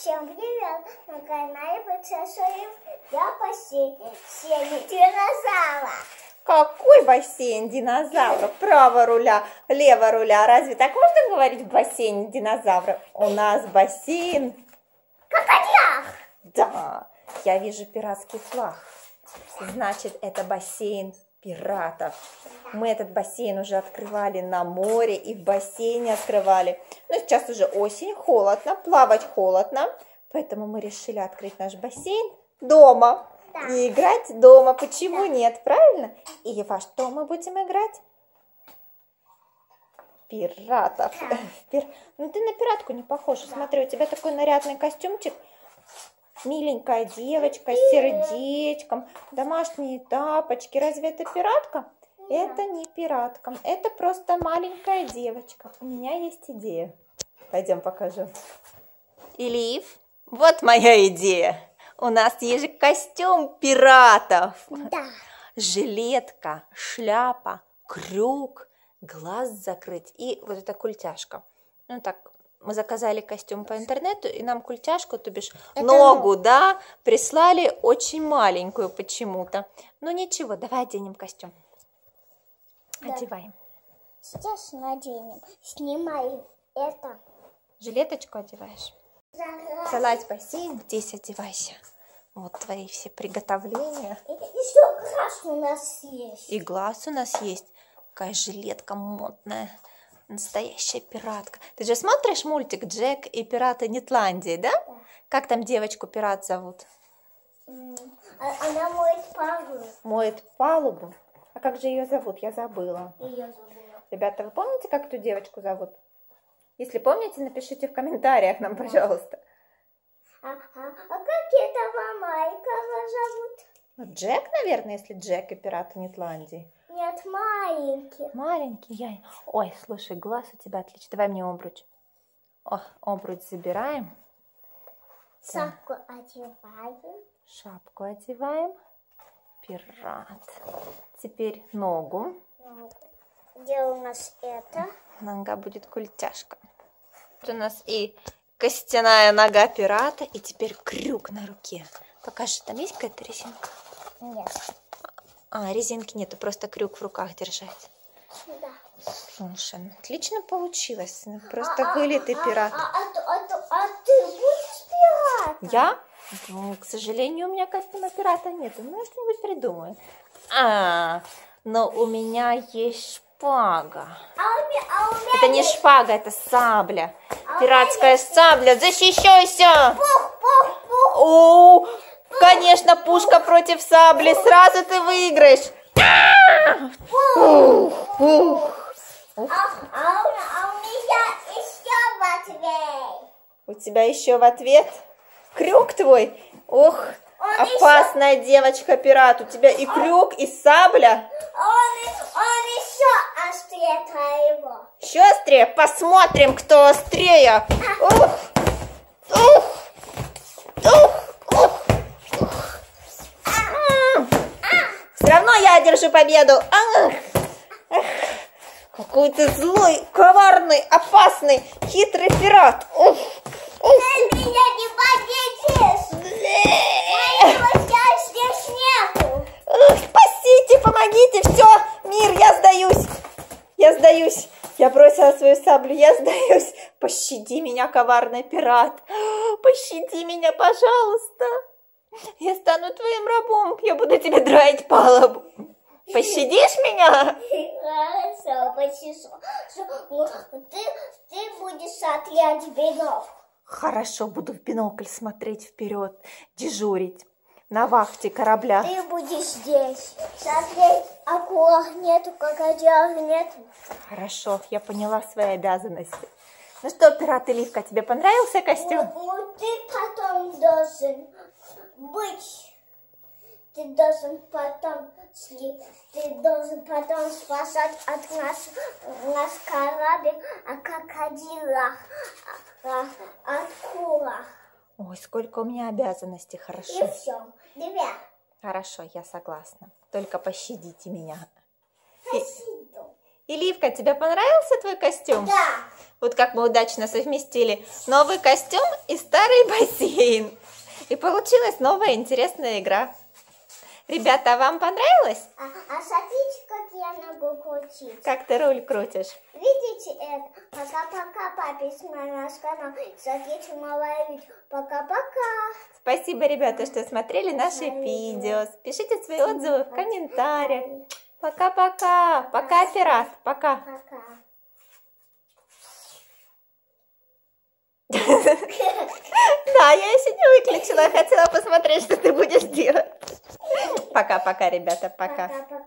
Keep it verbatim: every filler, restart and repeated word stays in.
Всем привет! На канале Принцесса. Я бассейн динозавра. Какой бассейн динозавров? Право руля, лево руля. Разве так можно говорить в бассейне динозавров? У нас бассейн... Крокодилах! Да, я вижу пиратский флаг. Значит, это бассейн пиратов. Мы этот бассейн уже открывали на море и в бассейне открывали. Но сейчас уже осень, холодно, плавать холодно. Поэтому мы решили открыть наш бассейн дома. Да. И играть дома. Почему Да. нет, правильно? И во что мы будем играть? Пиратов. Да. Пир... Ну ты на пиратку не похожа. Да. Смотри, у тебя такой нарядный костюмчик. Миленькая девочка с сердечком, домашние тапочки. Разве это пиратка? Да. Это не пиратка. Это просто маленькая девочка. У меня есть идея. Пойдем покажу. Илив, вот моя идея. У нас есть же костюм пиратов. Да. Жилетка, шляпа, крюк, глаз закрыть и вот эта культяшка. Ну так, мы заказали костюм по интернету, и нам культяшку, то бишь это ногу, да, прислали очень маленькую почему-то. Но ничего, давай оденем костюм. Да. Одеваем. Сейчас наденем. Снимаем это. Жилеточку одеваешь. Залазь в бассейн, здесь одевайся. Вот твои все приготовления. И еще глаз у нас есть. И глаз у нас есть. Какая жилетка модная. Настоящая пиратка. Ты же смотришь мультик «Джек и пираты Нетландии», да? Да. Как там девочку пират зовут? Она моет палубу. Моет палубу? А как же ее зовут? Я забыла. Ее забыла. Ребята, вы помните, как эту девочку зовут? Если помните, напишите в комментариях нам, пожалуйста. А, а, а как этого маленького зовут? Ну, Джек, наверное, если Джек и пираты Нетландии. Нет, маленький. Маленький я. Ой, слушай, глаз у тебя отличный. Давай мне обруч. О, обруч забираем. Шапку одеваем. Шапку одеваем. Пират. Теперь ногу. Где у нас это? Нога будет культяшка. Вот у нас и костяная нога пирата, и теперь крюк на руке. Покажи, там есть какая-то резинка? Нет. А, резинки нету, просто крюк в руках держать. Да. Слушай, отлично получилось. Просто а, вылитый а, пират. А, а, а, а, а ты будешь пиратом? Я? Ну, к сожалению, у меня костюма пирата нету. Ну, я что-нибудь придумаю. А, но у меня есть шпага. А у меня, а у меня это не есть... шпага, это сабля. А пиратская есть... сабля. Защищайся! Пух, пух, пух. О, конечно, пушка против сабли. Сразу ты выиграешь. Пух, пух. А, а, а у меня еще в ответ. У тебя еще в ответ крюк твой? Ох, он опасная еще... девочка-пират. У тебя и крюк, и сабля. Он, он еще острее твоего. Еще острее? Посмотрим, кто острее. Ух, ух, ух, ух, ух. Все равно я одержу победу. Ах, ах. Какой ты злой, коварный, опасный, хитрый пират. Ух, ух. Ты меня не победишь. Моего счастья нету. Спасите, помогите, все, мир, я сдаюсь. Я сдаюсь. Я бросила свою саблю, я сдаюсь. Пощади меня, коварный пират. Пощади меня, пожалуйста. Я стану твоим рабом. Я буду тебе драить палубу. Пощадишь меня? Хорошо, пощашу. Ты, ты будешь смотреть в бинокль. Хорошо, буду в бинокль смотреть вперед, дежурить на вахте корабля. Ты будешь здесь смотреть, акул нету, крокодилов нету. Хорошо, я поняла свои обязанности. Ну что, пират Иливка, тебе понравился костюм? Ну, ну ты потом должен быть. Ты должен потом, ты должен потом спасать от нас, нас корабль, о крокодилах, о, о акулах. Ой, сколько у меня обязанностей, хорошо. И все, две. Хорошо, я согласна. Только пощадите меня. Спасибо. И, Иливка, тебе понравился твой костюм? Да. Вот как мы удачно совместили новый костюм и старый бассейн. И получилась новая интересная игра. Ребята, а вам понравилось? А, а смотрите, как я могу крутить. Как ты руль крутишь? Видите это? Пока-пока, подписывайтесь на наш канал. Смотрите новое видео. Пока-пока. Спасибо, ребята, что смотрели наши видео. Пишите свои отзывы в комментариях. Пока-пока. Пока, пират. Пока. Пока. Да, я еще не выключила. Хотела посмотреть, что ты будешь делать. Пока-пока, ребята. Пока. Пока-пока.